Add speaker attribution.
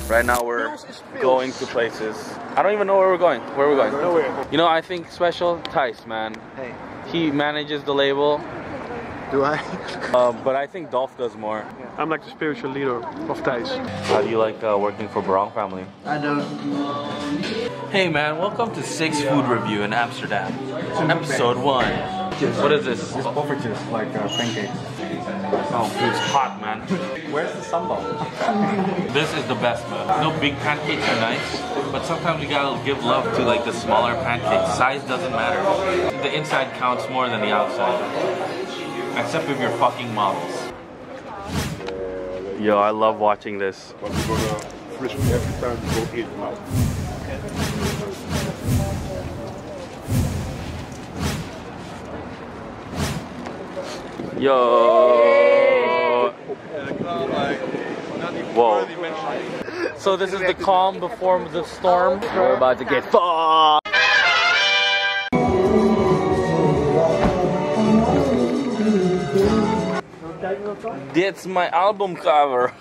Speaker 1: Right now we're going to places. I don't even know where we're going. Where are we going?
Speaker 2: Nowhere.
Speaker 1: You know, I think special Tice, man.
Speaker 2: Hey.
Speaker 1: He manages the label.
Speaker 2: Do I?
Speaker 1: But I think Dolph does more.
Speaker 2: I'm like the spiritual leader of Thais.
Speaker 1: How do you like working for Barong family?
Speaker 2: I don't.
Speaker 1: Hey man, welcome to Six Food Review in Amsterdam. Episode 1. What is this?
Speaker 3: It's poffertjes, like pancakes.
Speaker 1: Oh, it's hot, man.
Speaker 3: Where's the sambal?
Speaker 1: This is the best, man. You know, big pancakes are nice, but sometimes you gotta give love to like the smaller pancakes. Size doesn't matter. The inside counts more than the outside. Except if you're fucking models. Yo, I love watching this.
Speaker 4: But we're gonna frisk every time we go eat them out.
Speaker 1: Yo. Whoa. So this is the calm before the storm. We're about to get fucked. That's my album cover.